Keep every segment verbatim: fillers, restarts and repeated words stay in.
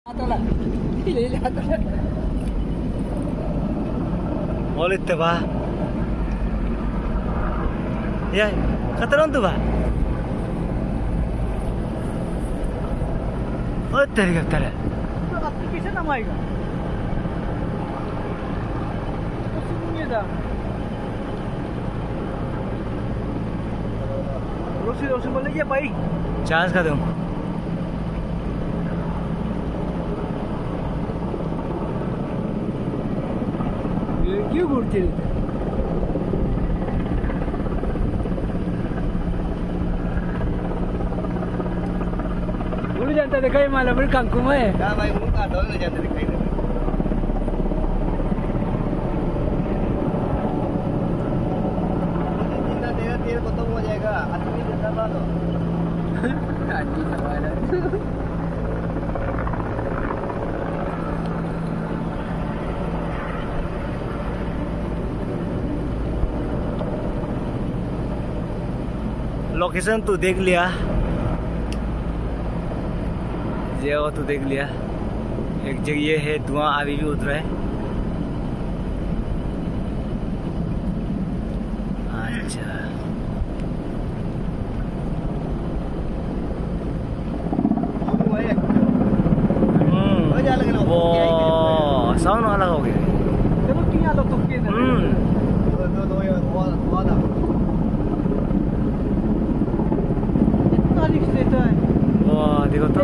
Boleh tuh bah, ya kataran tuh bah, oh tadi kata le, application nama itu, sini dah, rosi rosi boleh je baik, chance का दूँ, क्यों घूरते रहते? बोले जानता देखा ये माला बड़ी कंकुम है। हाँ भाई मुँह का डॉल नहीं जाते दिखाई दे। जितना तेरा तेल खत्म हो जाएगा, आदमी जितना बालो। आदमी सवाल है। लोकेशन तो देख लिया, जगह तो देख लिया। एक जगह ये है, धुआं अभी भी उतरा है। अच्छा वो साउंड अलग हो गया। वाह देखो तो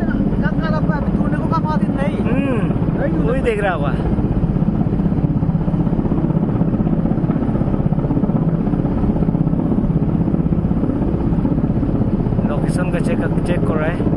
हम्म वही देख रहा होगा। लोकेशन का चेक चेक कर रहा है।